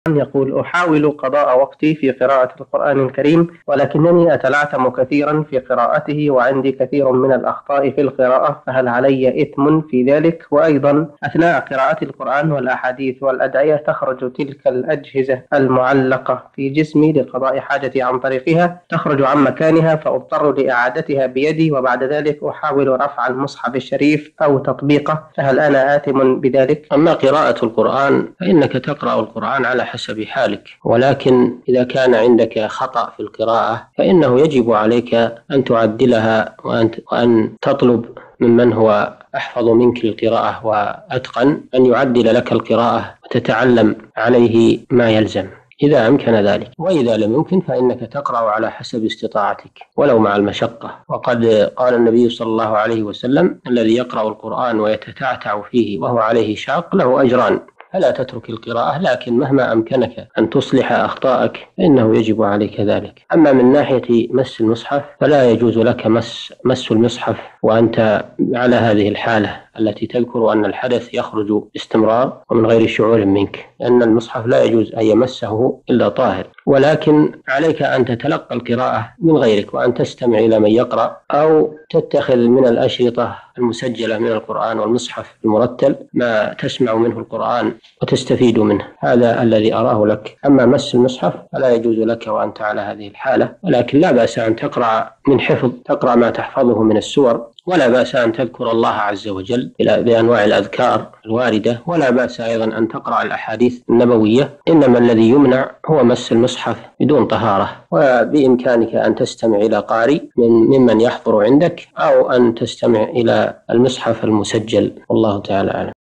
يقول: أحاول قضاء وقتي في قراءة القرآن الكريم، ولكنني أتلعثم كثيرا في قراءته، وعندي كثير من الأخطاء في القراءة، فهل علي إثم في ذلك؟ وأيضا أثناء قراءة القرآن والأحاديث والأدعية تخرج تلك الأجهزة المعلقة في جسمي لقضاء حاجتي عن طريقها، تخرج عن مكانها، فأضطر لإعادتها بيدي، وبعد ذلك أحاول رفع المصحف الشريف أو تطبيقه، فهل أنا آثم بذلك؟ أما قراءة القرآن فإنك تقرأ القرآن على حسب حالك، ولكن إذا كان عندك خطأ في القراءة فإنه يجب عليك أن تعدلها وأن تطلب ممن هو أحفظ منك القراءة وأتقن أن يعدل لك القراءة وتتعلم عليه ما يلزم إذا أمكن ذلك. وإذا لم يمكن فإنك تقرأ على حسب استطاعتك ولو مع المشقة. وقد قال النبي صلى الله عليه وسلم: الذي يقرأ القرآن ويتتعتع فيه وهو عليه شاق له أجران. فلا تترك القراءة، لكن مهما أمكنك أن تصلح أخطاءك فإنه يجب عليك ذلك. أما من ناحية مس المصحف فلا يجوز لك مس المصحف وأنت على هذه الحالة التي تذكر أن الحدث يخرج باستمرار ومن غير شعور منك، لأن المصحف لا يجوز أن يمسه إلا طاهر. ولكن عليك أن تتلقى القراءة من غيرك، وأن تستمع إلى من يقرأ، أو تتخذ من الأشرطة المسجلة من القرآن والمصحف المرتل ما تسمع منه القرآن وتستفيد منه. هذا الذي أراه لك. أما مس المصحف فلا يجوز لك وأنت على هذه الحالة، ولكن لا بأس أن تقرأ من حفظ، تقرأ ما تحفظه من السور، ولا بأس أن تذكر الله عز وجل بأنواع الأذكار الواردة، ولا بأس أيضا أن تقرأ الأحاديث النبوية. إنما الذي يمنع هو مس المصحف بدون طهارة. وبإمكانك أن تستمع إلى قارئ ممن يحضر عندك، أو أن تستمع إلى المصحف المسجل، والله تعالى أعلم.